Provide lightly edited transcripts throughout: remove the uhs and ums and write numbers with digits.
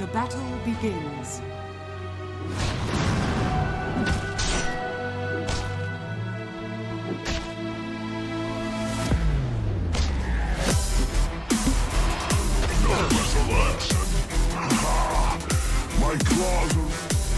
The battle begins. No resurrection! My claws are...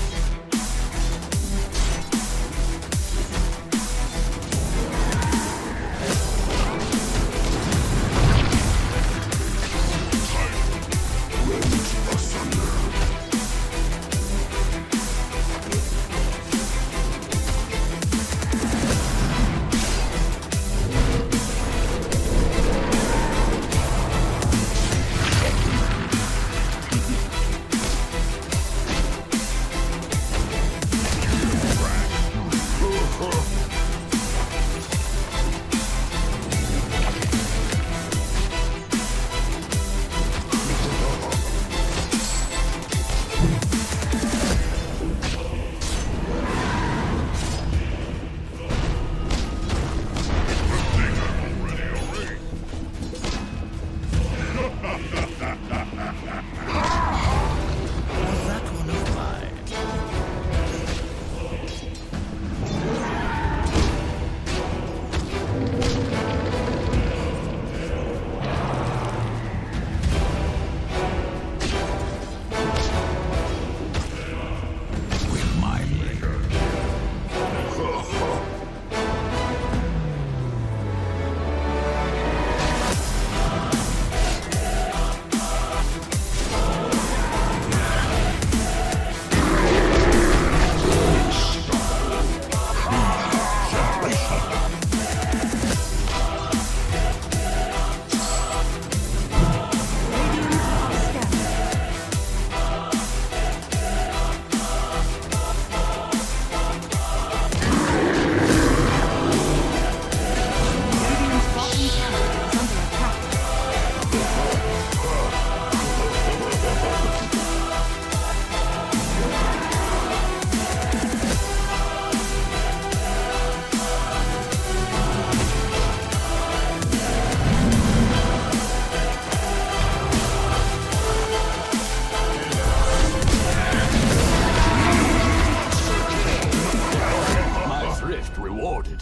Rewarded.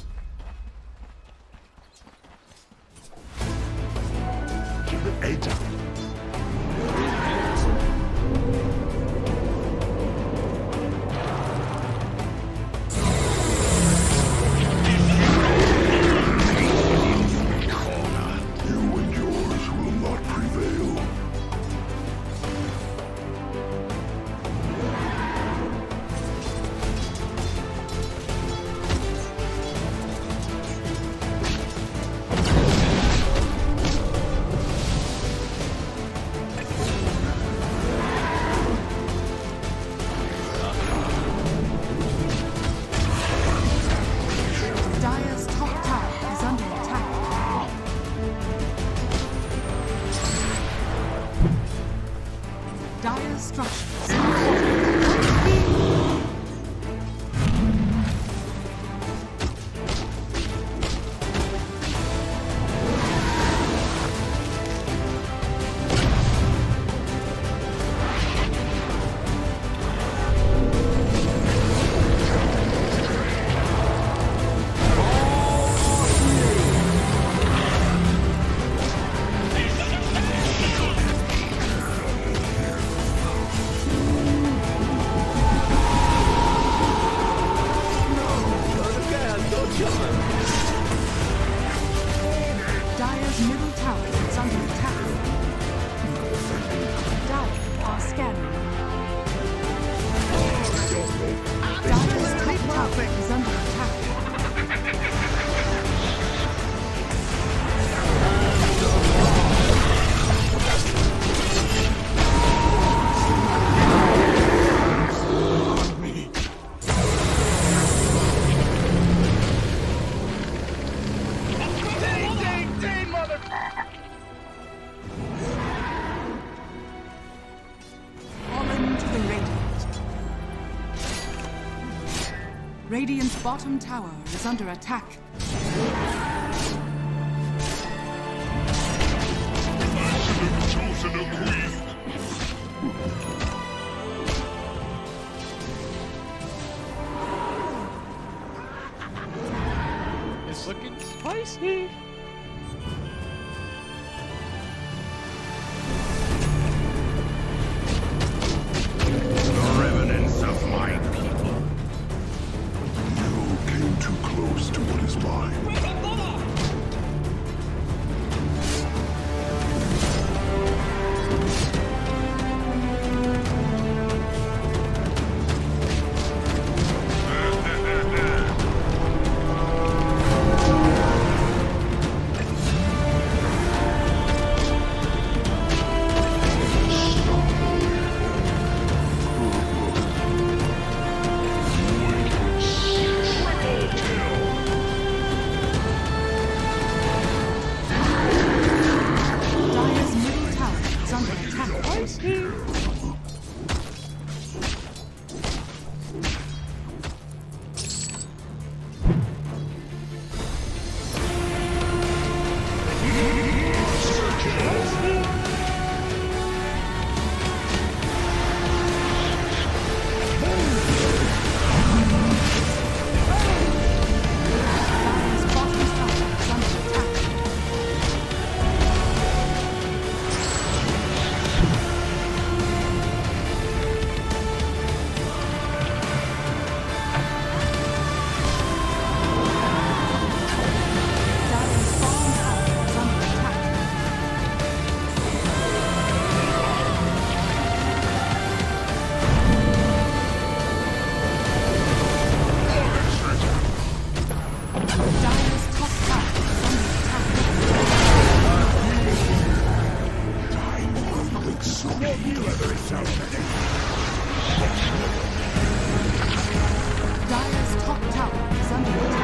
Ada. You and yours will not prevail. Dire structures. Dire's middle tower is under attack. Dire are scanning. Dire's top tower is under attack. Radiant's bottom tower is under attack. I should have chosen a queen. he? The remnants of my people. You came too close to what is mine. Dire's middle tower is under attack. Is he? Dire's bottom tower is under attack. Dire's bottom tower is under attack. Dire's top tower is under attack. Dire's top tower is under attack.